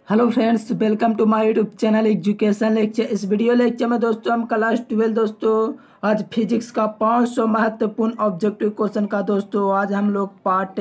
Hello friends, welcome to my YouTube channel education lecture. इस video lecture में दोस्तों हम क्लास 12 दोस्तों आज फिजिक्स का 500 महत्वपूर्ण ऑब्जेक्टिव क्वेश्चन का दोस्तों आज हम लोग पार्ट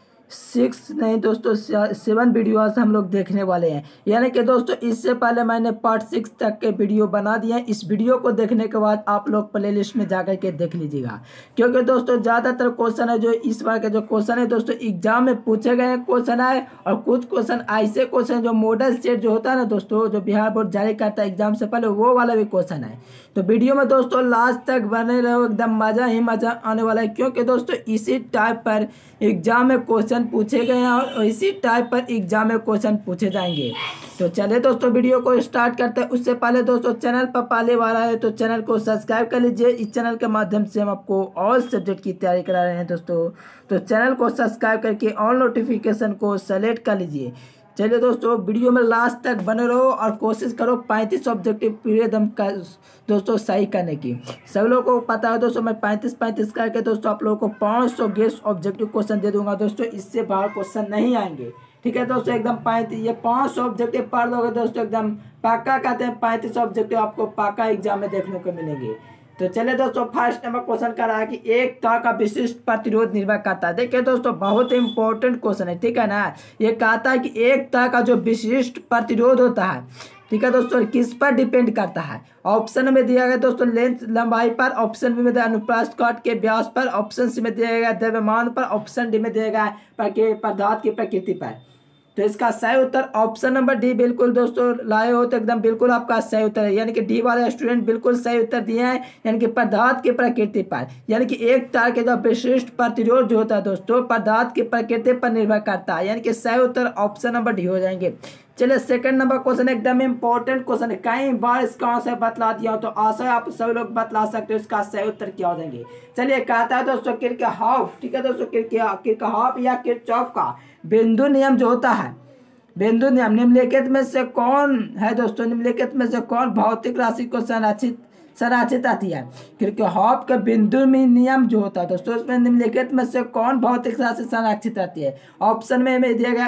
6 नहीं दोस्तों 7 वीडियो आज हम लोग देखने वाले हैं। यानी कि दोस्तों इससे पहले मैंने पार्ट 6 तक के वीडियो बना दिए हैं। इस वीडियो को देखने के बाद आप लोग प्लेलिस्ट में जाकर के देख लीजिएगा, क्योंकि दोस्तों ज़्यादातर क्वेश्चन है जो इस बार के जो क्वेश्चन है दोस्तों एग्जाम में पूछे गए क्वेश्चन है, और कुछ क्वेश्चन ऐसे क्वेश्चन जो मॉडल सेट जो होता है ना दोस्तों, जो बिहार बोर्ड जारी करता है एग्जाम से पहले, वो वाला भी क्वेश्चन है। तो वीडियो में दोस्तों लास्ट तक बने रहो, एकदम मज़ा ही मज़ा आने वाला है, क्योंकि दोस्तों इसी टाइप पर एग्जाम में क्वेश्चन पूछे गए हैं और इसी टाइप पर एग्जाम में क्वेश्चन पूछे जाएंगे। तो चलिए दोस्तों वीडियो को स्टार्ट करते हैं। उससे पहले दोस्तों चैनल पर पहले वाला है तो चैनल को सब्सक्राइब कर लीजिए। इस चैनल के माध्यम से हम आपको ऑल सब्जेक्ट की तैयारी करा रहे हैं दोस्तों, तो चैनल को सब्सक्राइब करके ऑल नोटिफिकेशन को सेलेक्ट कर लीजिए। चलिए दोस्तों वीडियो में लास्ट तक बने रहो और कोशिश करो 35 ऑब्जेक्टिव पीरियड हम का दोस्तों सही करने की। सब लोगों को पता है दोस्तों मैं 35 करके दोस्तों आप लोगों को 500 गेस्ट ऑब्जेक्टिव क्वेश्चन दे दूंगा दोस्तों, इससे बाहर क्वेश्चन नहीं आएंगे। ठीक है दोस्तों, एकदम 35 ये 500 ऑब्जेक्टिव पढ़ लोगे दोस्तों एकदम पक्का कहते हैं 35 ऑब्जेक्टिव आपको पक्का एग्जाम में देखने को मिलेंगे। तो चलिए दोस्तों फर्स्ट नंबर क्वेश्चन कर रहा है कि एक तार का विशिष्ट प्रतिरोध निर्भर करता है। देखिए दोस्तों बहुत इंपॉर्टेंट क्वेश्चन है, ठीक है ना। ये कहता है कि एक तार का जो विशिष्ट प्रतिरोध होता है, ठीक है दोस्तों, किस पर डिपेंड करता है। ऑप्शन में दिया गया दोस्तों लेंथ लंबाई पर, ऑप्शन बी में दिया अनुप्रस्थ काट के व्यास पर, ऑप्शन सी में दिया गया द्रव्यमान पर, ऑप्शन डी में दिया गया पदार्थ की प्रकृति पर। तो इसका सही उत्तर ऑप्शन नंबर डी बिल्कुल दोस्तों लाए हो तो एकदम बिल्कुल आपका सही उत्तर है। यानी कि डी वाले स्टूडेंट बिल्कुल सही उत्तर दिए हैं, यानी कि पदार्थ की प्रकृति पर, यानी कि एक तार के जो विशिष्ट प्रतिरोध जो होता है दोस्तों पदार्थ की प्रकृति पर निर्भर करता है, यानी कि सही उत्तर ऑप्शन नंबर डी हो जाएंगे। चलिए सेकंड नंबर क्वेश्चन एकदम इंपॉर्टेंट क्वेश्चन है, कई बार इसका आंसर बतला दिया हो तो आशा है आप सभी लोग बतला सकते हो इसका सही उत्तर क्या हो जाएंगे। चलिए कहता है दोस्तों किरचॉफ, ठीक है दोस्तों किरचॉफ या किरचॉफ का बिंदु नियम जो होता है, बिंदु नियम निम्नलिखित में से कौन है दोस्तों, निम्नलिखित में से कौन भौतिक राशि को संरक्षित आती है। किरचॉफ का बिंदु में नियम जो होता है दोस्तों उसमें निम्नलिखित में से कौन भौतिक राशि संरक्षित आती है। ऑप्शन में दिया गया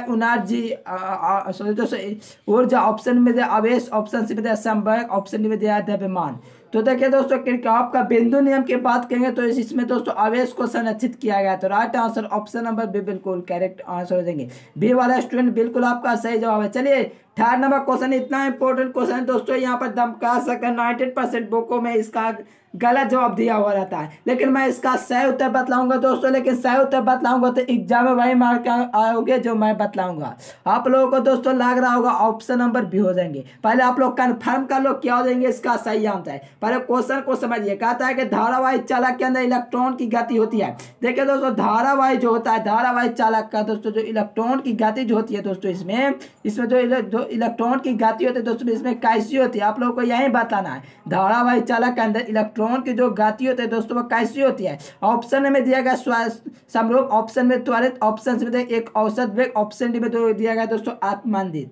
एनर्जी दोस्तों ऊर्जा, ऑप्शन में दिया आवेश, ऑप्शन सी में दिया संवेग, ऑप्शन डी में दिया द्रव्यमान। तो देखिए दोस्तों किरचॉफ का बिंदु नियम की बात करेंगे तो इसमें दोस्तों आवेश को संरक्षित किया गया, तो right answer option number B बिल्कुल करेक्ट आंसर हो जाएंगे। बी वाला स्टूडेंट बिल्कुल आपका सही जवाब है। चलिए थर्ड नंबर क्वेश्चन इतना इंपॉर्टेंट क्वेश्चन है दोस्तों, यहाँ पर दम कह सकते हैं 90% बुकों में इसका गलत जवाब दिया हुआ रहता है, लेकिन मैं इसका सही उत्तर बतलाऊंगा दोस्तों, लेकिन सही उत्तर बतलाऊंगा तो एग्जाम में वही मार्क आओगे जो मैं बतलाऊंगा। आप लोगों को दोस्तों लग रहा होगा ऑप्शन नंबर बी हो जाएंगे। पहले आप लोग कंफर्म कर लो क्या हो जाएंगे इसका सही आंसर। पहले क्वेश्चन को समझिए, कहता है कि धारावाही चालक के अंदर इलेक्ट्रॉन की गति होती है। देखिए दोस्तों धारावाही जो होता है, धारावाही चालक का दोस्तों जो इलेक्ट्रॉन की गति जो होती है दोस्तों इसमें जो इलेक्ट्रॉन की गति होती है दोस्तों इसमें कैसी होती है, आप लोगों को यही बताना है। धारावाही चालक के अंदर इलेक्ट्रॉन की जो गति होती है दोस्तों वो कैसी होती है। ऑप्शन में दिया गया समरूप, ऑप्शन में त्वरित, ऑप्शन में एक औसत वेग, ऑप्शन डी में दिया गया दोस्तों आत्मंदित।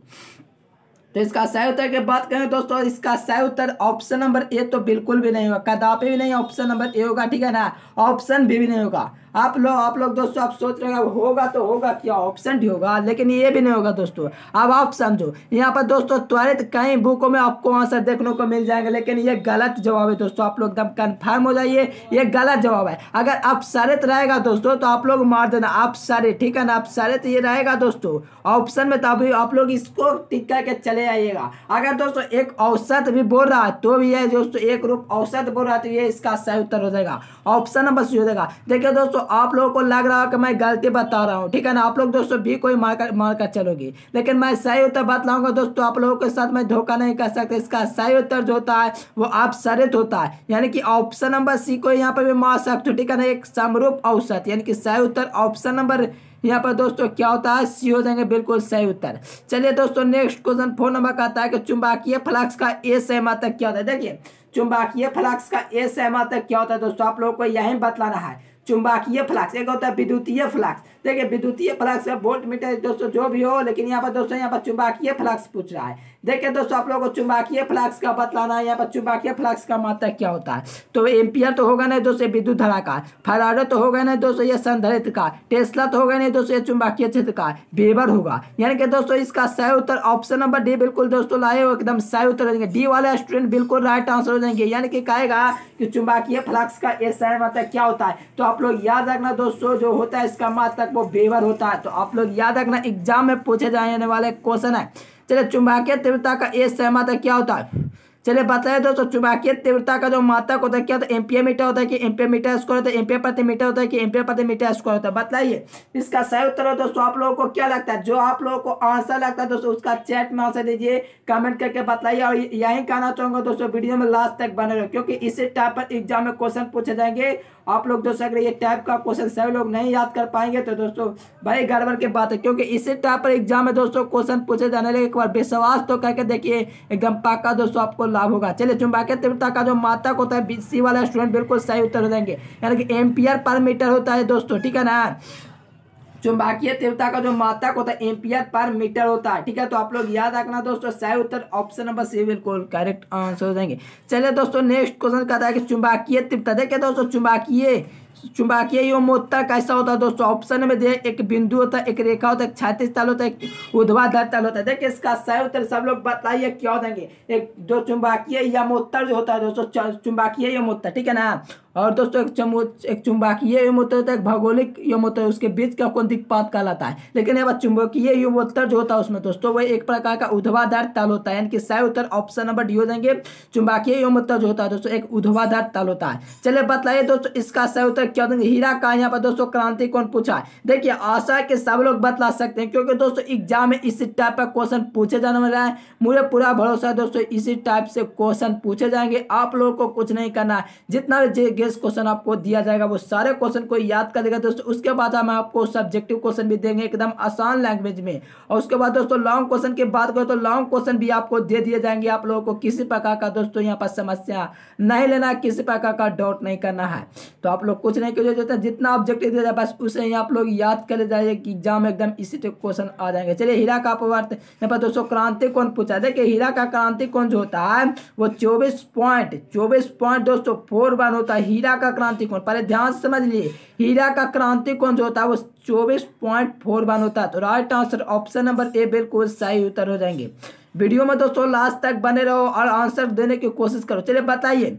तो इसका सही उत्तर की बात करें दोस्तों, इसका सही उत्तर ऑप्शन नंबर ए तो बिल्कुल भी नहीं होगा, कदापि भी नहीं ऑप्शन नंबर ए होगा, ठीक है ना। ऑप्शन बी भी नहीं होगा। आप लोग दोस्तों आप सोच रहे होगा तो होगा क्या, ऑप्शन डी होगा, लेकिन ये भी नहीं होगा दोस्तों। अब आप समझो यहाँ पर दोस्तों त्वरित कई बुकों में आपको आंसर देखने को मिल जाएंगे, लेकिन ये गलत जवाब है दोस्तों। आप लोग एकदम कंफर्म हो जाइए ये गलत जवाब है। अगर आप सरित रहेगा दोस्तों तो आप लोग मार देना आप सरित, ठीक है ना। आप सरित ये रहेगा दोस्तों ऑप्शन में, तभी आप लोग इसको टिक करके चले आइएगा। अगर दोस्तों एक औसत भी बोल रहा है तो भी ये दोस्तों एक रूप औसत बोल रहा है तो ये इसका सही उत्तर हो जाएगा, ऑप्शन नंबर सी हो जाएगा। देखिए दोस्तों आप लोगों को लग रहा है कि मैं गलती बता रहा हूं, ठीक है ना। आप लोग दोस्तों भी कोई मारकर चलोगे, लेकिन मैं सही उत्तर बतलाऊंगा दोस्तों। आप लोगों के साथ मैं धोखा नहीं कर सकता। इसका सही उत्तर जो होता है वो आप सरित होता है, यानी कि ऑप्शन नंबर सी को यहाँ पर भी मार सकते हो, ठीक है ना। एक समरूप औसत, यानी कि सही उत्तर ऑप्शन नंबर यहाँ पर दोस्तों क्या होता है सी हो जाएंगे, बिल्कुल सही उत्तर। चलिए दोस्तों नेक्स्ट क्वेश्चन 4 नंबर का आता है कि चुंबकीय फ्लक्स का ए सहमात्रक क्या होता है। देखिए चुंबकीय फ्लक्स का ए सहमात्रक क्या होता है दोस्तों, आप लोगों को यही बतलाना है। चुंबकीय फ्लक्स एक होता है विद्युतीय फ्लक्स, देखिए विद्युतीय फ्लक्स है, वोल्ट मीटर दोस्तों जो भी हो, लेकिन यहाँ पर दोस्तों यहाँ पर चुंबकीय फ्लक्स पूछ रहा है। देखिए दोस्तों आप लोगों को चुंबकीय फ्लक्स का बतलाना है। यहाँ पर चुंबकीय फ्लक्स का मात्रक क्या होता है, तो एम्पियर तो होगा नहीं दोस्तों विद्युत धारा का, फैराडे तो होगा नहीं दोस्तों ये संधारित्र का, टेस्ला तो होगा नहीं दोस्तों ये चुंबकीय क्षेत्र का, वेबर होगा। यानी कि दोस्तों इसका सही उत्तर ऑप्शन नंबर डी बिल्कुल दोस्तों लाए हो, एकदम सही उत्तर हो जाएंगे। डी वाले स्टूडेंट बिल्कुल राइट आंसर हो जाएंगे। यानी कि कहेगा कि चुंबकीय फ्लक्स का ये सही मात्रक क्या होता है, तो आप लोग याद रखना दोस्तों जो होता है इसका मात्रक वो वेबर होता है। तो आप लोग याद रखना, एग्जाम में पूछे जाने वाले क्वेश्चन है। चलिए चुंबकीय तीव्रता का ये सही मात्रक क्या होता है, चलिए बताइए दोस्तों चुंबकीय तीव्रता का जो मात्रक होता है क्या होता है, एम्पियर मीटर होता है कि एम्पियर मीटर स्क्वायर होता है, एम्पियर प्रति मीटर होता है कि एम्पियर प्रति मीटर स्क्वायर होता है, बताइए इसका सही उत्तर है दोस्तों। आप लोगों को क्या लगता है, जो आप लोगों को आंसर लगता है दोस्तों उसका चैट में आंसर दीजिए, कमेंट करके बताइए। और यही कहना चाहूंगा दोस्तों वीडियो में लास्ट तक बने रहो, क्योंकि इसी टाइप पर एग्जाम में क्वेश्चन पूछे जाएंगे। आप लोग दोस्तों अगर ये टाइप का क्वेश्चन सभी लोग नहीं याद कर पाएंगे तो दोस्तों भाई गड़बड़ की बात है, क्योंकि इसी टाइप पर एग्जाम में दोस्तों क्वेश्चन पूछे जाने लगे। एक बार विश्वास तो करके देखिए, एकदम पक्का दोस्तों आपको लाभ होगा। चलिए चुंबकीय तीव्रता का जो मात्रक होता है सी वाला स्टूडेंट बिल्कुल सही उत्तर हो जाएंगे, यानी कि एम्पियर पर मीटर होता है दोस्तों, ठीक है ना। चुंबकीय तीव्रता का जो मात्रक होता है एम्पियर पर मीटर होता है, ठीक है। तो आप लोग याद रखना दोस्तों, सही उत्तर ऑप्शन नंबर सी बिल्कुल करेक्ट आंसर हो जाएंगे। चलिए दोस्तों नेक्स्ट क्वेश्चन कहता है कि चुंबकीय तीव्रता, देखिए दोस्तों चुंबकीय योमोत्तर कैसा होता है दोस्तों, ऑप्शन में दे एक बिंदु होता है, एक रेखा होता है, एक क्षैतिज तल होता है, एक ऊर्ध्वाधर तल होता है। देखिए इसका सही उत्तर सब लोग बताइए क्या हो देंगे। एक जो चुंबकीय योमोत्तर जो होता है दोस्तों, चुंबकीय योमोत्तर, ठीक है ना। और दोस्तों एक चुंबकीय योमोत्तर होता है, एक भौगोलिक योमोत्तर, उसके बीच का कोण दिक्पात कहलाता है। लेकिन यहाँ चुंबकीय योमोत्तर जो होता है उसमें दोस्तों वह एक प्रकार का ऊर्ध्वाधर तल होता है, यानी कि सही उत्तर ऑप्शन नंबर डी हो जाएंगे। चुंबकीय योमोत्तर जो होता है दोस्तों एक ऊर्ध्वाधर तल होता है। चलिए बताइए दोस्तों इसका सही उत्तर क्या देंगे। हीरा का यहाँ पर दोस्तों क्रांति कौन पूछा है, देखिए आशा है कि सब लोग बतला सकते हैं, क्योंकि दोस्तों एग्जाम में इसी टाइप का क्वेश्चन पूछे जाने वाला है। मुझे पूरा भरोसा है दोस्तों इसी टाइप से क्वेश्चन पूछे जाएंगे। आप लोगों को कुछ नहीं करना है, जितना भी गेस क्वेश्चन आपको दिया जाएगा वो सारे क्वेश्चन को याद कर देगा दोस्तों। उसके बाद हम आपको सब्जेक्टिव क्वेश्चन भी देंगे एकदम आसान लैंग्वेज में। और उसके बाद दोस्तों लॉन्ग क्वेश्चन की बात करें तो लॉन्ग क्वेश्चन भी आपको दे दिए जाएंगे। आप लोगों को किसी प्रकार का दोस्तों यहाँ पर समस्या नहीं लेना, किसी प्रकार का डाउट नहीं करना है। तो आप लोग कुछ नहीं कीजिए, जितना ऑब्जेक्टिव दिया जाए बस उसे आप लोग याद कर जाइए कि एग्जाम में एकदम इसी टाइप क्वेश्चन आ जाएंगे। चलिए हीरा का अपवर्त यहाँ पर दोस्तों क्रांति कोण पूछा। देखिए हीरा का क्रांति कोण जो होता है वो 24.24 दोस्तों 4 होता है। हीरा का क्रांति कोण पहले ध्यान से समझ लिए, हीरा का क्रांति कोण जो होता है वो 24.41 होता है। तो right answer option number A बिल्कुल सही उत्तर हो जाएंगे। वीडियो में दोस्तों लास्ट तक बने रहो और आंसर देने की कोशिश करो। चलिए बताइए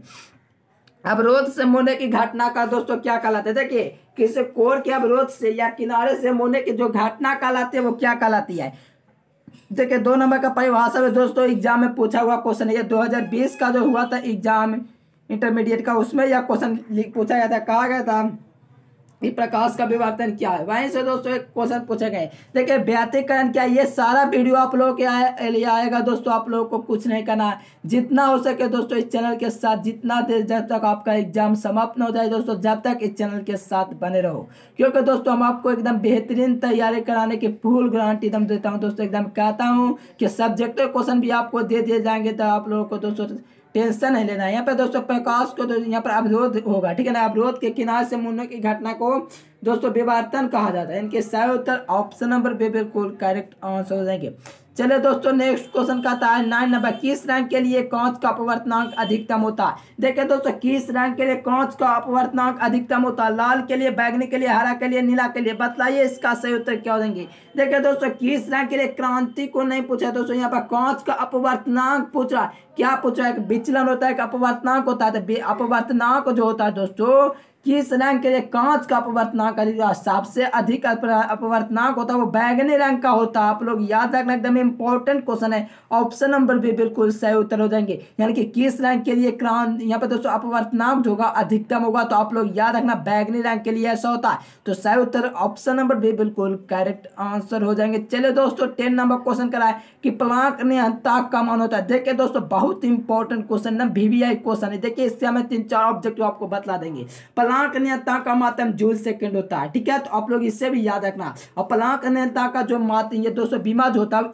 अवरोध से मुड़ने की घटना का दोस्तों क्या कहलाते हैं। देखिए किसी कोर के अवरोध से या किनारे से मुड़ने की जो घटना कहलाती है वो क्या कहलाती है। देखिए 2 नंबर का परिभाषा में दोस्तों एग्जाम में पूछा हुआ क्वेश्चन है। 2020 का जो हुआ था एग्जाम इंटरमीडिएट का, उसमें यह क्वेश्चन पूछा गया था। कहा गया था कि प्रकाश का विवर्तन क्या है, वहीं से दोस्तों एक क्वेश्चन पूछे गए। देखिए व्यातीकरण क्या, ये सारा वीडियो आप लोगों के लिए आएगा दोस्तों। आप लोगों को कुछ नहीं करना है, जितना हो सके दोस्तों इस चैनल के साथ जितना देर जब तक आपका एग्जाम समाप्त न हो जाए दोस्तों, जब तक इस चैनल के साथ बने रहो, क्योंकि दोस्तों हम आपको एकदम बेहतरीन तैयारी कराने की फुल गारंटी एकदम देता हूँ दोस्तों। एकदम कहता हूँ कि सब्जेक्टिव क्वेश्चन भी आपको दे दिए जाएंगे, तो आप लोगों को दोस्तों टेंशन नहीं लेना है। यहाँ पे दोस्तों प्रकाश को तो यहाँ पर अवरोध होगा, ठीक है ना। अवरोध के किनारे से मुड़ने की घटना को दोस्तों विवर्तन कहा जाता है। इनके सही उत्तर ऑप्शन नंबर बी बिल्कुल करेक्ट आंसर हो जाएंगे। चलिए दोस्तों नेक्स्ट क्वेश्चन कहता है 9 नंबर, किस रंग के लिए कांच का अपवर्तनांक अधिकतम होता है। देखिए दोस्तों किस रंग के लिए कांच का अपवर्तनांक अधिकतम होता है, लाल के लिए, बैगनी के लिए, हरा के लिए, नीला के लिए, बताइए इसका सही उत्तर क्या हो देंगे। देखिए दोस्तों किस रंग के लिए क्रांति को नहीं पूछा दोस्तों, यहाँ पर कांच का अपवर्तनांक पूछ रहा है। क्या पूछ रहा है, विचलन होता है कि अपवर्तनांक होता है। तो अपवर्तनांक जो होता है दोस्तों किस रंग के लिए कांच का अपवर्तनांक सबसे अधिक अपवर्तनांक होता है वो बैगनी रंग का होता है। आप लोग याद रखना, एकदम इंपॉर्टेंट क्वेश्चन है। ऑप्शन नंबर भी बिल्कुल सही उत्तर हो जाएंगे। यानी कि किस रंग के लिए यहाँ पर दोस्तों अपवर्तनांक जो होगा अधिकतम होगा, तो आप लोग याद रखना बैगनी रंग के लिए ऐसा होता है। तो सही उत्तर ऑप्शन नंबर भी बिल्कुल करेक्ट आंसर हो जाएंगे। चलिए दोस्तों 10 नंबर क्वेश्चन कराए कि प्लांक नियतांक का मान होता है। देखिए दोस्तों बहुत इंपॉर्टेंट क्वेश्चन ना, VVI क्वेश्चन है। देखिए इससे हमें 3-4 ऑब्जेक्टिव आपको बतला देंगे। प्लांक नियतांक का मात्रक जूल सेकंड होता है, ठीक है। तो आप लोग इससे भी याद रखना। और प्लांक नियतांक का जो मात्रक ये दोस्तों बीमा जो होता है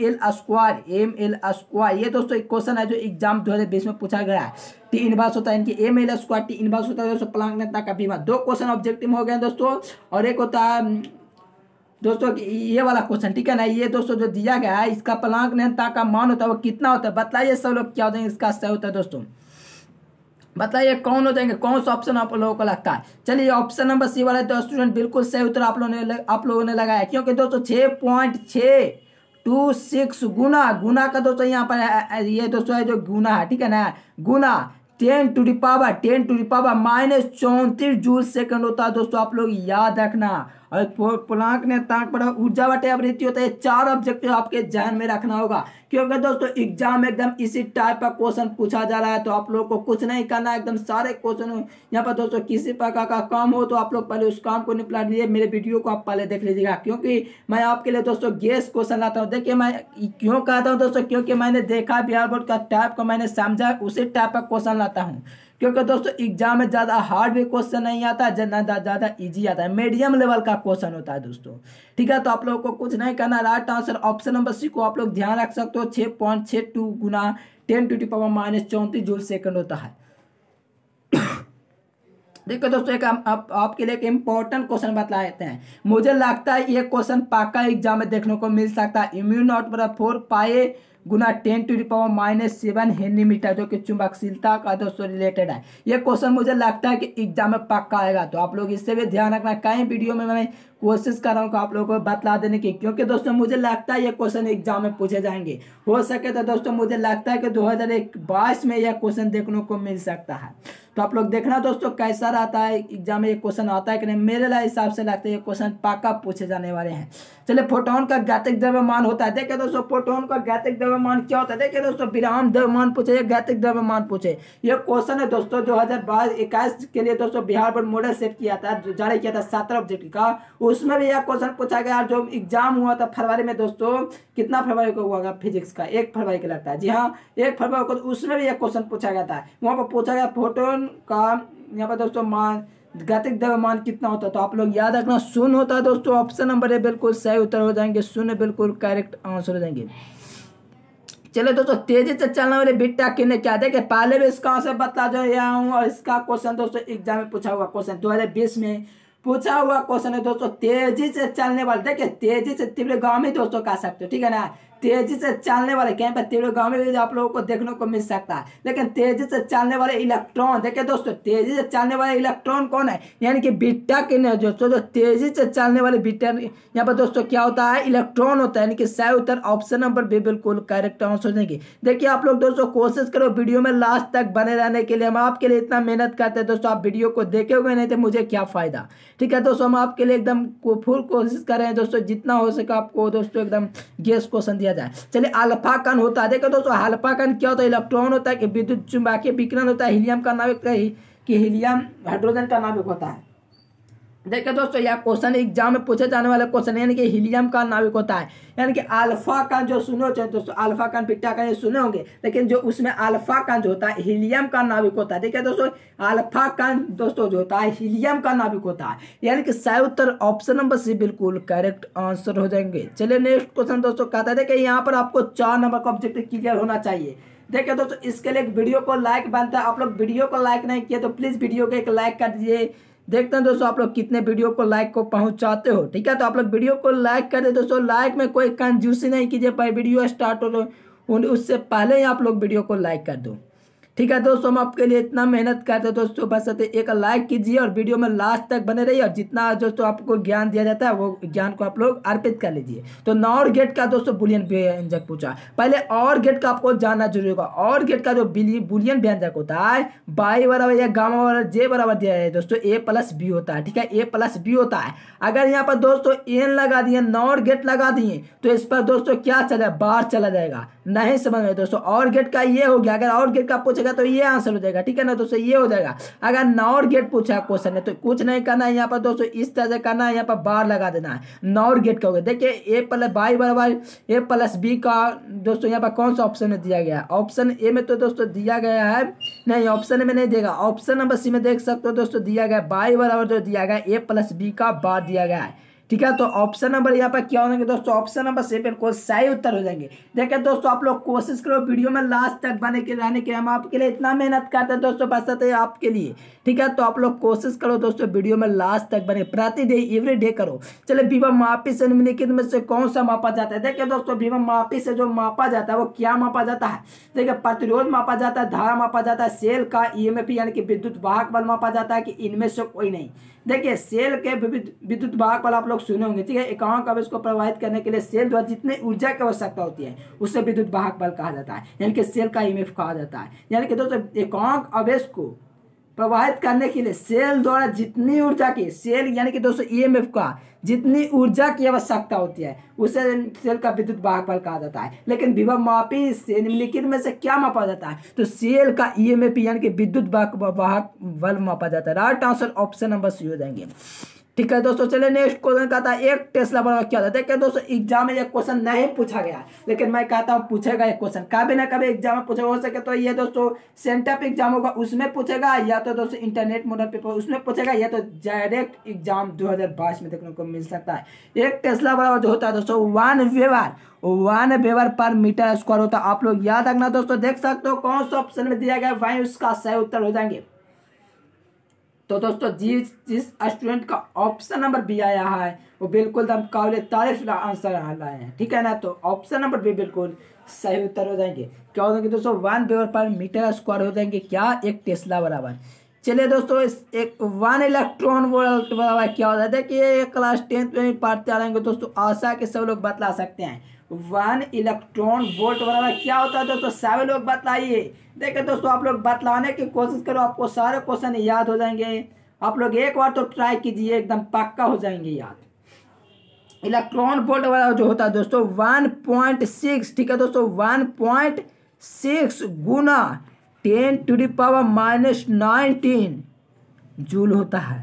ml², ये दोस्तों एक क्वेश्चन है जो एग्जाम 2020 में पूछा गया है। T इनवर्स होता है इनकी ml² T इनवर्स होता है दोस्तों प्लांक नियतांक का बीमा। 2 क्वेश्चन ऑब्जेक्टिव हो गए दोस्तों। और एक होता है दोस्तों ये वाला क्वेश्चन, ठीक है ना। ये दोस्तों जो दिया गया है इसका प्लैंक नियतांक का मान होता है वो कितना होता है, बताइए सब लोग क्या हो जाएंगे इसका सही होता है दोस्तों। बताइए कौन हो जाएंगे, कौन सा ऑप्शन आप लोगों को लगता है। चलिए ऑप्शन नंबर सी वाला तो स्टूडेंट बिल्कुल सही उत्तर आप लोगों ने लगाया, क्योंकि दोस्तों 6.626 गुना का दोस्तों यहाँ पर ये दोस्तों है जो गुना है, ठीक है ना। गुना 10 to the power -34 joule second होता है दोस्तों, आप लोग याद रखना। और प्लैंक नियतांक पर ऊर्जा बटे आवृत्ति होता है। 4 ऑब्जेक्टिव आपके ध्यान में रखना होगा, क्योंकि दोस्तों एग्जाम में एकदम इसी टाइप का क्वेश्चन पूछा जा रहा है। तो आप लोग को कुछ नहीं करना है, एकदम सारे क्वेश्चन यहाँ पर दोस्तों किसी प्रकार का काम हो तो आप लोग पहले उस काम को निपटा लीजिए। मेरे वीडियो को आप पहले देख लीजिएगा, क्योंकि मैं आपके लिए दोस्तों गेस क्वेश्चन लाता हूँ। देखिए मैं क्यों कहता हूँ दोस्तों, क्योंकि मैंने देखा बिहार बोर्ड का टाइप को मैंने समझा, उसी टाइप का क्वेश्चन लाता हूँ। क्योंकि दोस्तों एग्जाम में ज़्यादा हार्ड भी क्वेश्चन नहीं आता है, ज़्यादा इजी आता है, मीडियम लेवल का क्वेश्चन होता है दोस्तों, ठीक है। तो आप लोगों को कुछ नहीं करना, right answer option number C को आप लोग ध्यान रख सकते हो। 6.62 गुना 10 to the power -34 joule second होता है। देखो दोस्तों एक आपके लिए एक इम्पोर्टेंट क्वेश्चन बतलाते हैं। मुझे लगता है ये क्वेश्चन पक्का एग्जाम में देखने को मिल सकता है। इम्यून नॉट बराबर 4 पाए गुना 10 to the power -7 henry metre, जो कि चुंबकशीलता का दोस्तों रिलेटेड है। ये क्वेश्चन मुझे लगता है कि एग्जाम में पक्का आएगा, तो आप लोग इससे भी ध्यान रखना। कई वीडियो में मैं कोशिश कर रहा हूँ आप लोगों को बतला देने की, क्योंकि दोस्तों मुझे लगता है ये क्वेश्चन एग्जाम में पूछे जाएंगे। हो सके तो दोस्तों मुझे लगता है कि 2022 में यह क्वेश्चन देखने को मिल सकता है। तो आप लोग देखना दोस्तों कैसा रहता है एग्जाम में ये क्वेश्चन आता है कि नहीं। मेरे हिसाब से लगता है ये क्वेश्चन पक्का पूछे जाने वाले हैं। चलिए फोटोन का ज्ञातिक द्रव्यमान होता है। देखिए दोस्तों फोटोन का ज्ञातिक द्रव्यमान क्या होता है। देखिए दोस्तों विराम द्रव्यमान पूछे, ज्ञातिक द्रव्यमान पूछे। ये क्वेश्चन है दोस्तों 2022-21 के लिए दोस्तों बिहार बोर्ड मॉडल सेट किया था, जारी किया था 17 ऑब्जेक्ट का। उसमें भी यह क्वेश्चन पूछा गया। जो एग्जाम हुआ था फरवरी में दोस्तों, कितना फरवरी को हुआ फिजिक्स का, 1 फरवरी को लगता है, जी हाँ 1 फरवरी को। उसमें भी यह क्वेश्चन पूछा गया था। वहाँ पर पूछा गया फोटोन का यहाँ पर दोस्तों मान ज्ञातिक द्रव्यमान कितना होता है। तो आप लोग याद रखना 0 होता है दोस्तों। ऑप्शन नंबर ए बिल्कुल सही उत्तर हो जाएंगे, 0 बिल्कुल करेक्ट आंसर हो जाएंगे। चलो दोस्तों तेजी से चलने वाले बिट्टा किन्ने क्या देखे, पहले भी इसका आंसर बता जो हूँ। और इसका क्वेश्चन दोस्तों एग्जाम में पूछा हुआ क्वेश्चन 2020 में पूछा हुआ क्वेश्चन है दोस्तों। तेजी से चलने वाले, देखिए तेजी से तीव्रगामी दोस्तों कह सकते हो, ठीक है ना। तेजी से चलने वाले कहीं पर तीव्रगामी भी आप लोगों को देखने को मिल सकता है, लेकिन तेजी से चलने वाले इलेक्ट्रॉन, देखिए दोस्तों तेजी से चलने वाले इलेक्ट्रॉन कौन है, यानी कि बीटा किन है दोस्तों। जो तेजी से चलने वाले बीटा यहाँ पर दोस्तों क्या होता है, इलेक्ट्रॉन होता है, यानी कि सही उत्तर ऑप्शन नंबर बी बिल्कुल करेक्ट आंसर देंगे। देखिए आप लोग दोस्तों कोशिश करो वीडियो में लास्ट तक बने रहने के लिए। हम आपके लिए इतना मेहनत करते हैं दोस्तों, आप वीडियो को देखे हुए नहीं थे मुझे क्या फायदा, ठीक है दोस्तों। हम आपके लिए एकदम फुल कोशिश कर रहे हैं दोस्तों, जितना हो सके आपको दोस्तों एकदम गेस क्वेश्चन दिया जाए। चलिए अल्फा कण होता है। देखो दोस्तों अल्फा कण क्या होता है, इलेक्ट्रॉन होता है कि विद्युत चुंबकीय विकिरण होता है, हीलियम का नाभिक कि हीलियम हाइड्रोजन का नाभिक होता है। देखिए दोस्तों यह क्वेश्चन एग्जाम में पूछे जाने वाला क्वेश्चन, यानी कि हीलियम का नाभिक होता है। यानी कि अल्फा कण जो सुने होते हैं दोस्तों, अल्फा कण बीटा कण ये सुने होंगे, लेकिन जो उसमें अल्फा कण जो होता है हीलियम का नाभिक होता है। देखिए दोस्तों अल्फा कण दोस्तों जो होता है हीलियम का नाभिक होता है, यानी कि सही उत्तर ऑप्शन नंबर सी बिल्कुल करेक्ट आंसर हो जाएंगे। चलिए नेक्स्ट क्वेश्चन दोस्तों कहता है, देखिए यहाँ पर आपको 4 नंबर का ऑब्जेक्टिव क्लियर होना चाहिए। देखिए दोस्तों इसके लिए एक वीडियो को लाइक बनता है, आप लोग वीडियो को लाइक नहीं किए तो प्लीज वीडियो को एक लाइक कर दीजिए। देखते हैं दोस्तों आप लोग कितने वीडियो को लाइक को पहुंचाते हो, ठीक है। तो आप लोग वीडियो को लाइक कर दे दोस्तों, लाइक में कोई कंजूसी नहीं कीजिए, पर वीडियो स्टार्ट हो उससे पहले ही आप लोग वीडियो को लाइक कर दो, ठीक है दोस्तों। हम आपके लिए इतना मेहनत करते हैं दोस्तों, बस एक लाइक कीजिए और वीडियो में लास्ट तक बने रहिए। और जितना दोस्तों आपको ज्ञान दिया जाता है वो ज्ञान को आप लोग अर्पित कर लीजिए। तो नॉर गेट का दोस्तों बुलियन व्यंजक पूछा, पहले और गेट का आपको जानना जरूरी होगा। और गेट का जो बुलियन व्यंजक होता है बाई बराबर या गामा बराबर जे बराबर दिया है दोस्तों ए प्लस बी होता है, ठीक है, ए प्लस बी होता है। अगर यहाँ पर दोस्तों एन लगा दिए, नॉर गेट लगा दिए, तो इस पर दोस्तों क्या चला बाहर चला जाएगा, नहीं समझ में दोस्तों। और गेट का ये हो गया, अगर और गेट का पूछेगा तो ये आंसर हो जाएगा, ठीक है ना दोस्तों, ये हो जाएगा। अगर नॉर गेट पूछा क्वेश्चन है तो कुछ नहीं करना है यहाँ पर दोस्तों, इस तरह से करना है, यहाँ पर बार लगा देना है, नॉर गेट का हो गया। देखिए ए प्लस बाई बराबर ए प्लस बी का दोस्तों यहाँ पर कौन सा ऑप्शन में दिया गया है, ऑप्शन ए में तो दोस्तों दिया गया है नहीं, ऑप्शन में नहीं देगा, ऑप्शन नंबर सी में देख सकते हो दोस्तों दिया गया बाई बराबर जो दिया गया ए प्लस बी का बार दिया गया है, ठीक है, तो ऑप्शन नंबर यहाँ पर क्या हो जाएंगे दोस्तों, ऑप्शन नंबर सी बिल्कुल सही उत्तर हो जाएंगे। देखिए दोस्तों, आप लोग कोशिश करो वीडियो में लास्ट तक बने के रहने के, हम आपके लिए इतना मेहनत करते हैं दोस्तों, बसते हैं आपके लिए। ठीक है, तो आप लोग कोशिश करो दोस्तों वीडियो में लास्ट तक बने, प्रतिडे एवरी डे करो। चलिए, विभव मापी से निम्नलिखित में से कौन सा मापा जाता है। देखिए दोस्तों, विभव मापी से जो मापा जाता है वो क्या मापा जाता है। देखिए, प्रतिरोध मापा जाता है, धारा मापा जाता है, सेल का ईएमएफ यानी कि विद्युत वाहक बल मापा जाता है कि इनमें से कोई नहीं। देखिए, सेल के विद्युत वाहक बल आप लोग सुने होंगे। ठीक है, एकांक आवेश को प्रवाहित करने के लिए सेल द्वारा जितने ऊर्जा की आवश्यकता होती है उसे विद्युत वाहक बल कहा जाता है, यानी कि सेल का ईएमएफ कहा जाता है। यानी कि दोस्तों, एकांक आवेश को प्रवाहित करने के लिए सेल द्वारा जितनी ऊर्जा की, सेल यानी कि दोस्तों ईएमएफ का जितनी ऊर्जा की आवश्यकता होती है उसे सेल का विद्युत वाहक बल कहा जाता है। लेकिन विभव मापी से निम्नलिखित में से क्या मापा जाता है, तो सेल का ईएमएफ यानी कि विद्युत वाहक बल मापा जाता है। Right answer option number C हो जाएंगे। ठीक है दोस्तों, चलिए नेक्स्ट क्वेश्चन कहता है एक टेस्ला बराबर क्या होता है। देखिए दोस्तों, एग्जाम में ये क्वेश्चन नहीं पूछा गया, लेकिन मैं कहता हूँ पूछेगा ये क्वेश्चन, कभी ना कभी एग्जाम में पूछा हो सके तो ये दोस्तों सेंटअप एग्जाम होगा उसमें पूछेगा, या तो दोस्तों इंटरनेट मॉडल पेपर उसमें पूछेगा, या तो डायरेक्ट एग्जाम 2022 में देखने को मिल सकता है। एक टेस्ला बराबर जो होता है दोस्तों 1 वेबर पर मीटर स्क्वायर होता है। आप लोग याद रखना दोस्तों, देख सकते हो कौन सा ऑप्शन में दिया गया है, वही उसका सही उत्तर हो जाएंगे। तो दोस्तों, जिस स्टूडेंट का ऑप्शन नंबर बी आया है वो बिल्कुल दम काबिल तारीफ आंसर लाए हैं। ठीक है ना, तो ऑप्शन नंबर बी बिल्कुल सही उत्तर हो जाएंगे। क्या हो जाएंगे दोस्तों, 1 वेबर पर मीटर स्क्वायर हो जाएंगे क्या, एक टेस्ला बराबर। चलिए दोस्तों, इस एक 1 इलेक्ट्रॉन वोल्ट बराबर क्या होता है। देखिए क्लास 10th में पढ़ते आ रहेंगे दोस्तों, आशा के सब लोग बतला सकते हैं। 1 इलेक्ट्रॉन वोल्ट बराबर क्या होता है दोस्तों, सभी लोग बतलाइए। देखिए दोस्तों, आप लोग बतलाने की कोशिश करो, आपको सारे क्वेश्चन याद हो जाएंगे। आप लोग एक बार तो ट्राई कीजिए, एकदम पक्का हो जाएंगे याद। इलेक्ट्रॉन वोल्ट वाला जो होता है दोस्तों 1.6, ठीक है दोस्तों 1.6 गुना 10⁻⁻19 जूल होता है।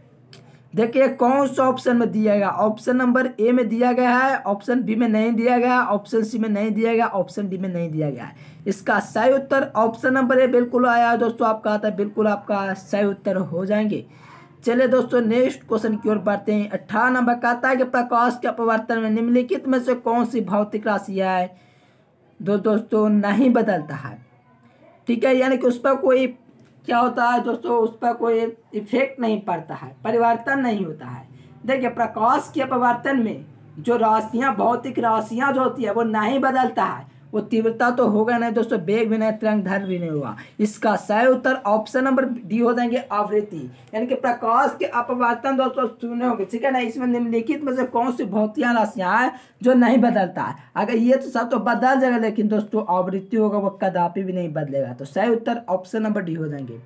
देखिए कौन सा ऑप्शन में दिया गया, ऑप्शन नंबर ए में दिया गया है, ऑप्शन बी में नहीं दिया गया, ऑप्शन सी में नहीं दिया गया, ऑप्शन डी में नहीं दिया गया है। इसका सही उत्तर ऑप्शन नंबर ए बिल्कुल आया है दोस्तों, आपका आता है बिल्कुल आपका सही उत्तर हो जाएंगे। चलिए दोस्तों, नेक्स्ट क्वेश्चन की ओर बढ़ते हैं। 18 नंबर कहता है कि प्रकाश के अपवर्तन में निम्नलिखित में से कौन सी भौतिक राशि है दोस्तों नहीं बदलता है। ठीक है, यानी कि उस पर कोई क्या होता है दोस्तों, उस पर कोई इफेक्ट नहीं पड़ता है, परिवर्तन नहीं होता है। देखिए, प्रकाश के अपवर्तन में जो राशियां, भौतिक राशियां जो होती है वो नहीं बदलता है। वो तीव्रता तो होगा नहीं दोस्तों, वेग भी नहीं, तरंग दैर्घ्य भी नहीं होगा। इसका सही उत्तर ऑप्शन नंबर डी हो जाएंगे, आवृत्ति। यानी कि प्रकाश के अपवर्तन दोस्तों सुने होंगे, ठीक है ना। इसमें निम्नलिखित में से कौन सी भौतिक राशियां हैं जो नहीं बदलता है। अगर ये तो सब तो बदल जाएगा, लेकिन दोस्तों आवृत्ति होगा वो कदापि भी नहीं बदलेगा। तो सही उत्तर ऑप्शन नंबर डी हो जाएंगे।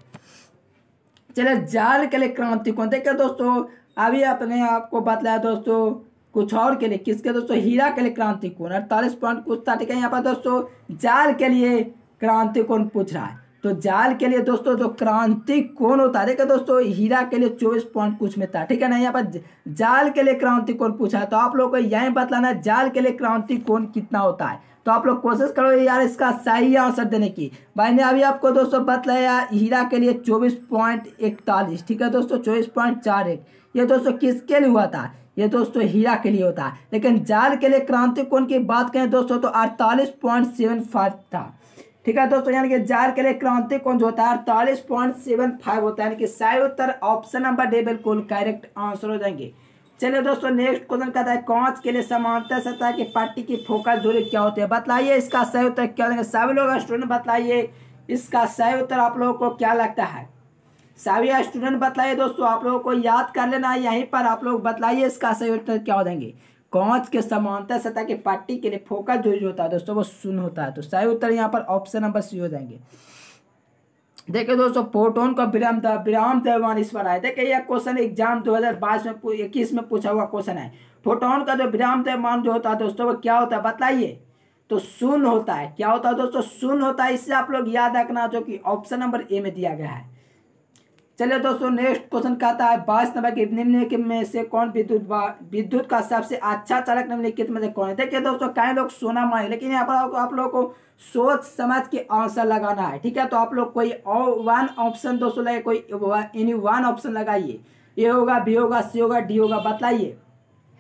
चलिए, जाल के लिए क्रांति कौन। देखिए दोस्तों, अभी अपने आपको बतलाया दोस्तों कुछ और के लिए, किसके दोस्तों, हीरा के लिए क्रांति कोण 48 पॉइंट कुछ था। ठीक है, यहाँ पर दोस्तों जाल के लिए क्रांति कोण पूछ रहा है। तो जाल के लिए दोस्तों जो क्रांति कोण होता है, देखिए दोस्तों हीरा के लिए 24 पॉइंट कुछ में था। ठीक है ना, यहाँ पर जाल के लिए क्रांति कोण पूछा है, तो आप लोग को यही बतलाना है जाल के लिए क्रांति कोण कितना होता है। तो आप लोग कोशिश करो यार इसका सही आंसर देने की। मैंने अभी आपको दोस्तों बतलाया हीरा के लिए 24.41। ठीक है दोस्तों, 24.41 ये दोस्तों किसके लिए हुआ था, ये दोस्तों हीरा के लिए होता है। लेकिन जाल के लिए क्रांति कोण की बात करें दोस्तों तो 48.75 था। ठीक है दोस्तों, यानी कि जाल के लिए क्रांति कोण जो होता है 48.75 होता है। यानी कि सही उत्तर ऑप्शन नंबर डी बिल्कुल करेक्ट आंसर हो जाएंगे। चलिए दोस्तों, नेक्स्ट क्वेश्चन कहता है कांच के लिए समांतर सतह की पट्टी की फोकस दूरी क्या होती है। बतलाइए इसका सही उत्तर क्या होगा। सभी लोग स्टूडेंट बताइए इसका सही उत्तर आप लोगों को क्या लगता है। सभी स्टूडेंट बतलाइए दोस्तों, आप लोगों को याद कर लेना है यहीं पर। आप लोग बतलाइए इसका सही उत्तर क्या हो जाएंगे। कांच के समांतर सतह की पट्टी के लिए फोकस दूरी जो होता है दोस्तों वो शून्य होता है। तो सही उत्तर यहाँ पर ऑप्शन नंबर सी हो जाएंगे। देखिए दोस्तों, प्रोटॉन का विराम द्रव्यमान इस पर आए। देखिए यह क्वेश्चन एग्जाम 2022 में पूछा हुआ क्वेश्चन है। प्रोटॉन का जो विराम द्रव्यमान जो होता है दोस्तों वो क्या होता है बताइए। तो शून्य होता है। क्या होता है दोस्तों, शून्य होता है। इससे आप लोग याद रखना जो कि ऑप्शन नंबर ए में दिया गया है। चलिए दोस्तों, नेक्स्ट क्वेश्चन कहता है 22 नंबर के निम्नलिखित में से कौन विद्युत का सबसे अच्छा चालक निम्नलिखित में से कौन है। देखिए दोस्तों, कई लोग सोना माने, लेकिन यहाँ पर आप लोगों को सोच समझ के आंसर लगाना है। ठीक है, तो आप लोग कोई वन ऑप्शन दोस्तों लगे, कोई एनी वन ऑप्शन लगाइए। ए होगा, बी होगा, सी होगा, डी होगा, बतलाइए।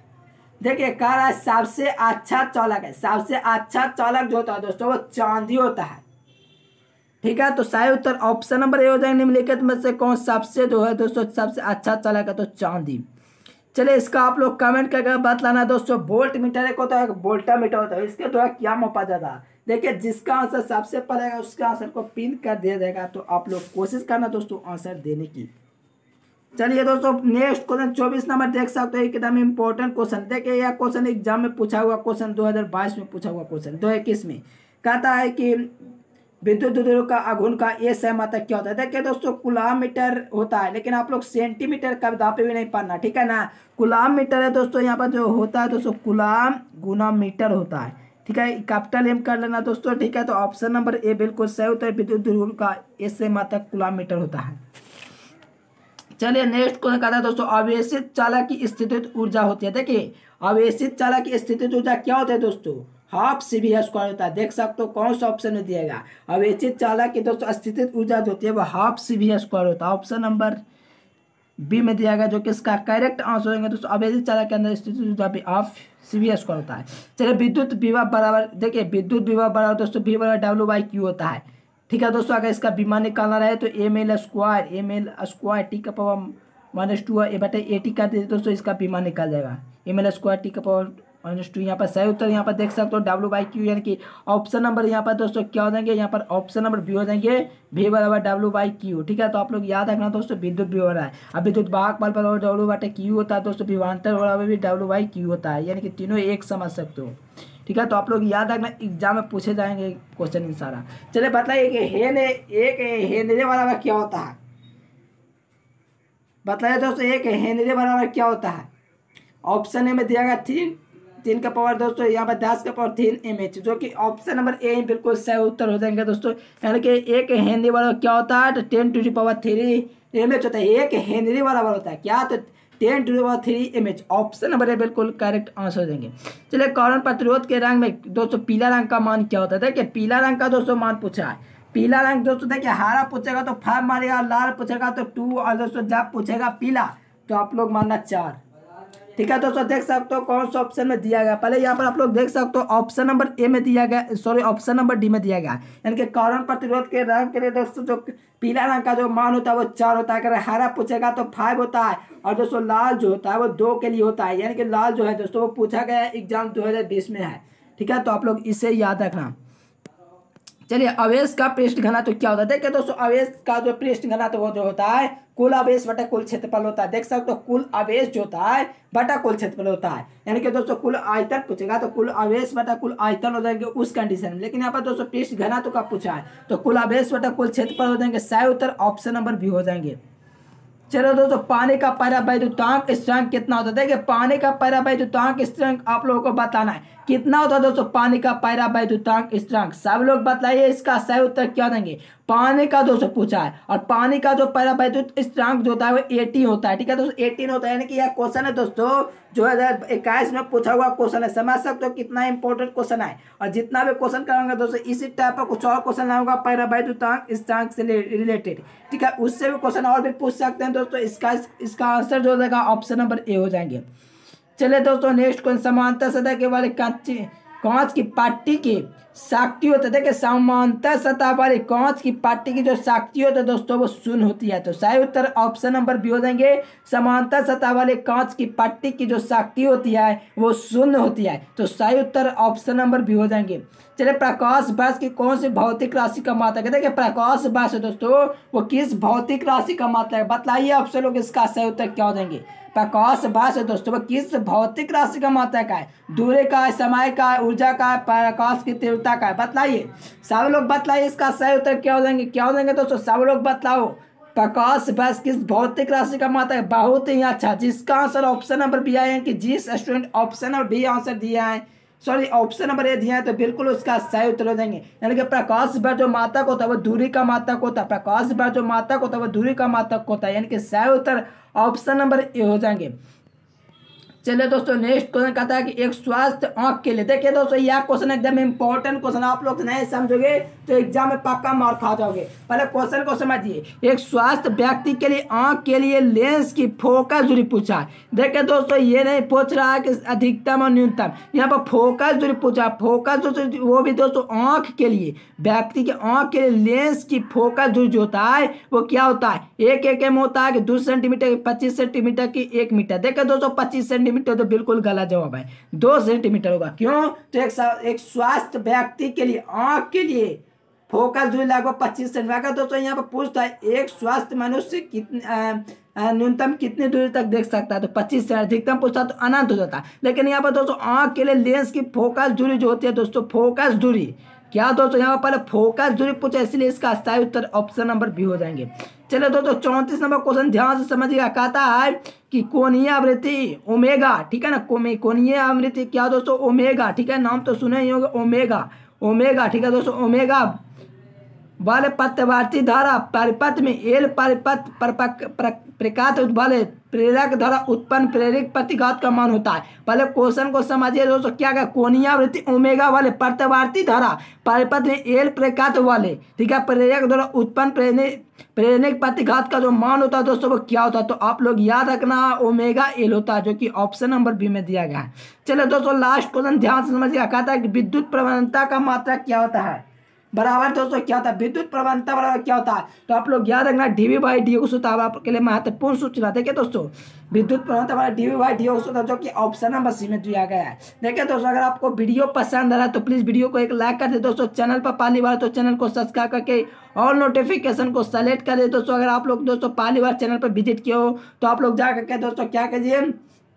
देखिए कह रहा है सबसे अच्छा चालक है, सबसे अच्छा चालक जो होता है दोस्तों वो चांदी होता है। ठीक है, तो सही उत्तर ऑप्शन नंबर ए हो जाएगा। निम्नलिखित में से कौन सबसे जो है दोस्तों सबसे अच्छा चालक है, तो चांदी। चलिए इसका आप लोग कमेंट करके बतलाना दोस्तों। वोल्ट मीटर एक होता है, एक वोल्टा मीटर होता है, इसके द्वारा क्या मापा जाता है। देखिए जिसका आंसर सबसे पहले है उसके आंसर को पिन कर दिया जाएगा, तो आप लोग कोशिश करना दोस्तों आंसर देने की। चलिए दोस्तों नेक्स्ट क्वेश्चन 24 नंबर देख सकते हो, एकदम इंपॉर्टेंट क्वेश्चन। देखिए यह क्वेश्चन एग्जाम में पूछा हुआ क्वेश्चन 2022 में पूछा हुआ क्वेश्चन 2021 में कहता है कि विद्युत द्रव्यों का आघूर्ण का ये सही मात्रक क्या होता है। देखिए दोस्तों कूलाम मीटर होता है, लेकिन आप लोग सेंटीमीटर का दापे भी नहीं पढ़ना, ठीक है ना। कूलाम मीटर है दोस्तों, यहाँ पर जो होता है दोस्तों कूलाम गुना मीटर होता है, ठीक है। कैपिटल एम कर लेना दोस्तों, ठीक है। तो ऑप्शन नंबर ए बिल्कुल सही होता है, विद्युत द्रव्यों का ये सही मात्रक कूलाम मीटर होता है। चलिए नेक्स्ट क्वेश्चन कहता है दोस्तों आवेशित चालक की स्थितिज ऊर्जा होती है। देखिए आवेशित चालक की स्थितिज ऊर्जा क्या होता है दोस्तों, हाफ CV स्क्वायर होता है। देख सकते हो कौन सा ऑप्शन में दिएगा। आवेशित चालक की दोस्तों स्थितिज ऊर्जा जो होती है वो हाफ CV स्क्वायर होता है। ऑप्शन नंबर बी में दिया गया, जो कि इसका करेक्ट आंसर होंगे दोस्तों। आवेशित चालक के अंदर स्थितिज ऊर्जा भी हाफ CV स्क्वायर होता है। चलिए विद्युत विभव बराबर, देखिए विद्युत विभव बराबर दोस्तों V बराबर W/Q होता है, ठीक है दोस्तों। अगर इसका विमान निकालना रहे तो ml स्क्वायर टी का पावर -2 ए बटे AT कर दीजिए दोस्तों, इसका विमान निकाल जाएगा। ml स्क्वायर टी का पावर -2। यहाँ पर सही उत्तर यहाँ पर देख सकते हो W/Q, यानी कि ऑप्शन नंबर यहाँ पर दोस्तों क्या हो जाएंगे, यहाँ पर ऑप्शन नंबर बी हो जाएंगे, V बराबर W/Q, ठीक है। तो आप लोग याद रखना दोस्तों विद्युत विभव है। अब विद्युत वाहक बल बराबर W/Q होता है दोस्तों, विभवांतर बराबर भी W/Q होता है, यानी कि तीनों एक समझ सकते हो, ठीक है। तो आप लोग याद रखना एग्जाम में पूछे जाएंगे क्वेश्चन इन सारा। चलिए बताइए एक हेनरी बराबर क्या होता है। बताइए दोस्तों एक हेनरी बराबर क्या होता है। ऑप्शन ए में दिया गया 3 का पावर दोस्तों, यहाँ पर 10 का पावर 3 mH, जो कि ऑप्शन नंबर ए बिल्कुल सही उत्तर हो जाएंगे दोस्तों। यानी कि एक हेनरी बराबर क्या होता है, तो 10⁻³ mH होता है। एक हेनरी बराबर होता है क्या, तो 10⁻³ mH। ऑप्शन नंबर ए बिल्कुल करेक्ट आंसर हो जाएंगे। चलिए कौन प्रतिरोध के रंग में दोस्तों पीला रंग का मान क्या होता है। देखिए पीला रंग का दोस्तों मान पूछा है। पीला रंग दोस्तों देखिए हरा पूछेगा तो 5 मारेगा, लाल पूछेगा तो 2, और दोस्तों जब पूछेगा पीला तो आप लोग मानना 4, ठीक है दोस्तों। देख सकते हो कौन सा ऑप्शन में दिया गया। पहले यहाँ पर आप लोग देख सकते हो ऑप्शन नंबर ए में दिया गया, सॉरी ऑप्शन नंबर डी में दिया गया, यानी कि कौन प्रतिरोध के रंग के लिए दोस्तों जो पीला रंग का जो मान होता है वो 4 होता है। अगर हरा पूछेगा तो 5 होता है, और दोस्तों लाल जो होता है वो 2 के लिए होता है, यानी कि लाल जो है दोस्तों वो पूछा गया है एग्जाम 2020 में है, ठीक है। तो आप लोग इसे याद रखना। चलिए आवेश का पृष्ठ घनत्व क्या होता है। देखिए दोस्तों आवेश का जो पृष्ठ घनत्व वो जो होता है कुल आवेश बटा कुल क्षेत्रफल होता है। देख सकते हो कुल आवेश जो होता है बटा कुल क्षेत्रफल होता है, यानी कि दोस्तों कुल आयतन पूछेगा तो कुल आवेश बटा कुल आयतन हो जाएंगे उस कंडीशन में। लेकिन यहाँ पर दोस्तों पृष्ठ घनत्व का पूछा है तो कुल आवेश बटा कुल क्षेत्रफल हो जाएंगे। सही उत्तर ऑप्शन नंबर बी हो जाएंगे। चलो दोस्तों पानी का परावैद्युतांक स्थिरांक कितना होता है। देखिए पानी का परावैद्युतांक स्थिरांक आप लोगों को बताना है कितना होता है दोस्तों। पानी का परावैद्युतांक स्थिरांक सब लोग बताइए, इसका सही उत्तर क्या देंगे। पानी का दोस्तों पूछा है, और पानी का जो परावैद्युत स्थिरांक जो होता है वो 18 होता है, ठीक है दोस्तों 18 होता है। यानी कि यह क्वेश्चन है दोस्तों 2021 में पूछा हुआ क्वेश्चन है। समझ सकते हो कितना इंपॉर्टेंट क्वेश्चन है। और जितना भी क्वेश्चन कराऊंगा दोस्तों इसी टाइप का कुछ और क्वेश्चन लाऊंगा परावैद्युतांक स्थिरांक से रिलेटेड, ठीक है। उससे भी क्वेश्चन और भी पूछ सकते हैं दोस्तों। इसका आंसर जो हो जाएगा ऑप्शन नंबर ए हो जाएंगे। चलिए दोस्तों नेक्स्ट क्वेश्चन समांतर सतह के वाले कांच की पट्टी की शक्ति होता है। देखिए समांतर सतह वाली कांच की पट्टी की जो शक्ति होता है दोस्तों वो शून्य होती है। तो सही उत्तर ऑप्शन नंबर बी हो जाएंगे। समांतर सतह वाले कांच की पट्टी की जो शक्ति होती है वो शून्य होती है। तो सही उत्तर ऑप्शन नंबर बी हो जाएंगे। चलिए प्रकाश वर्ष की कौन सी भौतिक राशि का मात्रक है। देखिए प्रकाश वर्ष दोस्तों वो किस भौतिक राशि का मात्रक है, बताइए आप सब लोग। इसका सही उत्तर क्या हो जाएंगे। प्रकाश वर्ष दोस्तों वो किस भौतिक राशि का मात्रक है। दूरी का है, समय का है, ऊर्जा का है, प्रकाश की तीव्रता का है, बताइए सब लोग बताइए। इसका सही उत्तर क्या हो जाएंगे, क्या हो जाएंगे दोस्तों, सब लोग बताओ। प्रकाश वर्ष किस भौतिक राशि का मात्रक है। बहुत ही अच्छा, जिसका आंसर ऑप्शन नंबर बी आए हैं कि जिस student option number B answer दिया है, सॉरी ऑप्शन नंबर ए दिया है, तो बिल्कुल उसका सही उत्तर हो जाएंगे। यानी कि प्रकाश वर्ष जो मात्रक होता है वो दूरी का मात्रक होता है। प्रकाश वर्ष जो मात्रक होता है वो दूरी का मात्रक होता है, यानी कि सही उत्तर ऑप्शन नंबर ए हो जाएंगे। चलिए दोस्तों नेक्स्ट क्वेश्चन कहता है कि एक स्वस्थ आंख के लिए, देखिए दोस्तों यह क्वेश्चन एकदम इंपॉर्टेंट क्वेश्चन, आप लोग नहीं समझोगे तो एग्जाम में पक्का मार खा जाओगे। पहले क्वेश्चन को समझिए, एक स्वस्थ व्यक्ति के लिए आंख के लिए लेंस की फोकस दूरी पूछा है। देखिए दोस्तों ये नहीं पूछ रहा है कि अधिकतम और न्यूनतम, यहाँ पर फोकस दूरी पूछा। फोकस दूरी वो भी दोस्तों आंख के लिए, व्यक्ति के आंख के लिए लेंस की फोकस दूरी जो होता है वो क्या होता है, 1 mm होता है कि 2 सेंटीमीटर, 25 सेंटीमीटर की 1 मीटर। देखिए दोस्तों 25 सेंटीमीटर तो बिल्कुल गलत जवाब है, 2 सेंटीमीटर होगा। क्यों, तो एक स्वस्थ व्यक्ति के लिए आंख के लिए फोकस दूरी लगभग 25 सेंटीमीटर। दोस्तों यहाँ पर पूछता है एक स्वस्थ मनुष्य कितने न्यूनतम कितनी दूरी तक देख सकता है, तो 25 से अधिकतम पूछता तो अनंत हो जाता है। लेकिन यहाँ पर दोस्तों आंख के लिए लेंस की फोकस दूरी जो होती है दोस्तों, फोकस दूरी क्या दोस्तों, यहाँ पर पहले फोकस दूरी पूछा, इसलिए इसका सही उत्तर ऑप्शन नंबर बी हो जाएंगे। चलो दोस्तों 34 नंबर क्वेश्चन ध्यान से समझिएगा। कहता है कि कोणीय आवृत्ति ओमेगा, ठीक है ना, कोणीय आवृत्ति क्या दोस्तों, ओमेगा, ठीक है, नाम तो सुने ही होंगे, ओमेगा, ओमेगा, ठीक है दोस्तों, ओमेगा वाले पथवर्ती धारा परिपथ में एल परिपथ प्रकाश वाले प्रेरक द्वारा उत्पन्न प्रेरक प्रतिघात का मान होता है। पहले क्वेश्चन को समझिए दोस्तों, क्या क्या, कोणीय आवृत्ति ओमेगा वाले पथवर्ती धारा परिपथ में एल प्रकाश वाले, ठीक है, प्रेरक द्वारा उत्पन्न प्रेरक प्रतिघात का जो मान होता है दोस्तों वो क्या होता है, तो आप लोग याद रखना ओमेगा एल होता है, जो कि ऑप्शन नंबर बी में दिया गया है। चलो दोस्तों लास्ट क्वेश्चन ध्यान से समझिएगा। कहता है कि विद्युत प्रवणता का मात्रा क्या होता है, बराबर दोस्तों क्या होता है, विद्युत प्रवणता बराबर क्या होता है, तो आप लोग याद रखना dV/dx होता है, आपके लिए महत्वपूर्ण सूचना। देखिए दोस्तों विद्युत प्रवणता बराबर dV/dx होता है, जो कि ऑप्शन नंबर सी में दिया गया है। देखिए दोस्तों अगर आपको वीडियो पसंद आ रहा है तो प्लीज वीडियो को एक लाइक कर दे दोस्तों, चैनल पर पहली बार तो चैनल को सब्सक्राइब करके और नोटिफिकेशन को सेलेक्ट कर दे दोस्तों। अगर आप लोग दोस्तों पहली बार चैनल पर विजिट किए हो तो आप लोग जा करके दोस्तों क्या कीजिए,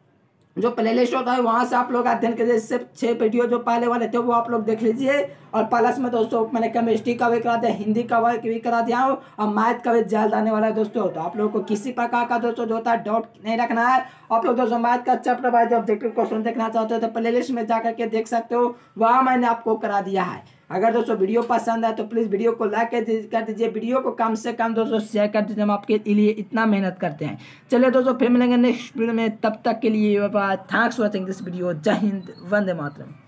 जो प्लेलिस्ट होता है वहां से आप लोग अध्ययन कीजिए, इससे 6 वीडियो जो पहले वाले थे वो आप लोग देख लीजिए। और प्लस में दोस्तों मैंने केमिस्ट्री का भी करा दिया, हिंदी का भी करा दिया हूँ, और मैथ का भी जल्द आने वाला है दोस्तों। तो आप लोग को किसी प्रकार का दोस्तों जो होता है डाउट नहीं रखना है। आप लोग दोस्तों मैथ का चैप्टर वाइज ऑब्जेक्टिव क्वेश्चन देखना चाहते हो तो प्लेलिस्ट में जाकर के देख सकते हो, वहाँ मैंने आपको करा दिया है। अगर दोस्तों वीडियो पसंद आए तो प्लीज़ वीडियो को लाइक कर दीजिए, वीडियो को कम से कम दोस्तों शेयर कर दीजिए, हम आपके लिए इतना मेहनत करते हैं। चलिए दोस्तों फिर मिलेंगे नेक्स्ट वीडियो में, तब तक के लिए thanks for watching this video. जय हिंद, वंदे मातरम।